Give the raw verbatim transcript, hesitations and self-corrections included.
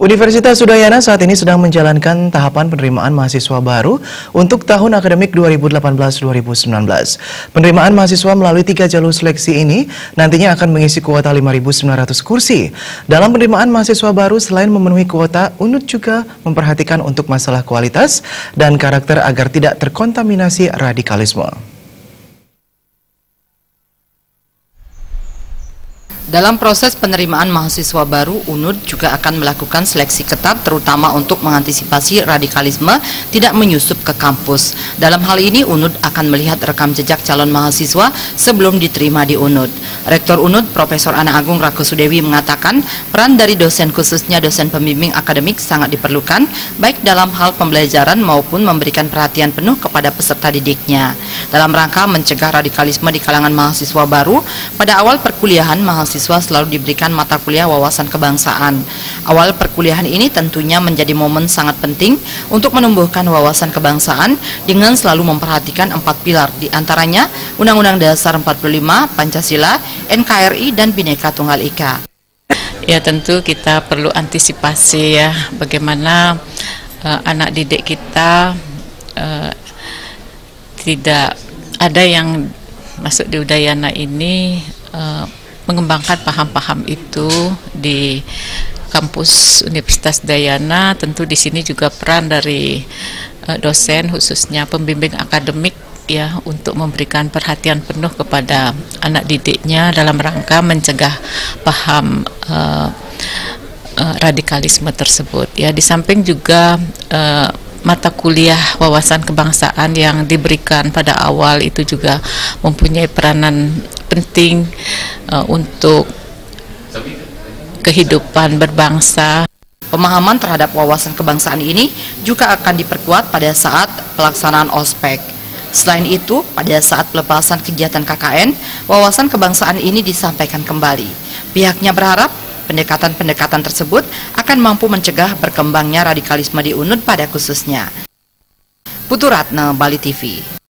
Universitas Udayana saat ini sedang menjalankan tahapan penerimaan mahasiswa baru untuk tahun akademik dua ribu delapan belas dua ribu sembilan belas. Penerimaan mahasiswa melalui tiga jalur seleksi ini nantinya akan mengisi kuota lima ribu sembilan ratus kursi. Dalam penerimaan mahasiswa baru, selain memenuhi kuota, U N U D juga memperhatikan untuk masalah kualitas dan karakter agar tidak terkontaminasi radikalisme. Dalam proses penerimaan mahasiswa baru, U N U D juga akan melakukan seleksi ketat terutama untuk mengantisipasi radikalisme tidak menyusup ke kampus. Dalam hal ini, U N U D akan melihat rekam jejak calon mahasiswa sebelum diterima di U N U D. Rektor U N U D, Profesor Ana Agung Rakusudewi mengatakan peran dari dosen khususnya dosen pembimbing akademik sangat diperlukan, baik dalam hal pembelajaran maupun memberikan perhatian penuh kepada peserta didiknya. Dalam rangka mencegah radikalisme di kalangan mahasiswa baru, pada awal perkuliahan mahasiswa selalu diberikan mata kuliah wawasan kebangsaan. Awal perkuliahan ini tentunya menjadi momen sangat penting untuk menumbuhkan wawasan kebangsaan dengan selalu memperhatikan empat pilar, diantaranya Undang-Undang Dasar empat puluh lima, Pancasila, N K R I, dan Bhinneka Tunggal Ika. Ya, tentu kita perlu antisipasi ya bagaimana uh, anak didik kita uh, tidak ada yang masuk di Udayana ini uh, mengembangkan paham-paham itu di kampus Universitas Udayana. Tentu di sini juga peran dari uh, dosen khususnya pembimbing akademik ya untuk memberikan perhatian penuh kepada anak didiknya dalam rangka mencegah paham uh, uh, radikalisme tersebut. Ya, di samping juga uh, mata kuliah wawasan kebangsaan yang diberikan pada awal itu juga mempunyai peranan penting uh, untuk kehidupan berbangsa. Pemahaman terhadap wawasan kebangsaan ini juga akan diperkuat pada saat pelaksanaan ospek. Selain itu, pada saat pelepasan kegiatan K K N, wawasan kebangsaan ini disampaikan kembali. Pihaknya berharap pendekatan-pendekatan tersebut akan mampu mencegah berkembangnya radikalisme di U N U D pada khususnya. Putu Ratna, Bali T V.